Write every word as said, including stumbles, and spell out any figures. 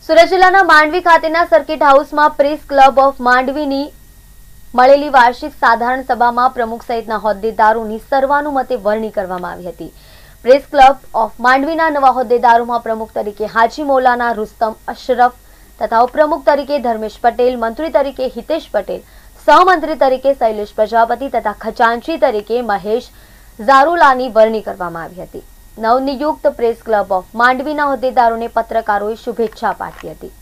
સુરત જિલ્લાના માંડવી ખાતેના સર્કિટ હાઉસમાં પ્રેસ ક્લબ ઓફ માંડવીની મળેલી વાર્ષિક સાધારણ સભામાં પ્રમુખ સહિતના હોદ્દેદારોની સર્વાનુમતે વરણી કરવામાં આવી હતી। પ્રેસ ક્લબ ઓફ માંડવીના નવા હોદ્દેદારોમાં પ્રમુખ તરીકે હાજી મૌલાના રુસ્તમ અશરફ તથા ઉપપ્રમુખ તરીકે ધર્મેશ પટેલ, મંત્રી તરીકે હિતેશ પટેલ, સહમંત્રી તરીકે શૈલેષ પ્રજાપતિ તથા ખજાનચી તરીકે મહેશ ઝારુલાની વરણી કરવામાં આવી હતી। નવનિયુક્ત પ્રેસ ક્લબ ઓફ માંડવીના હોદ્દેદારોને પત્રકારોએ શુભેચ્છા પાઠવી હતી।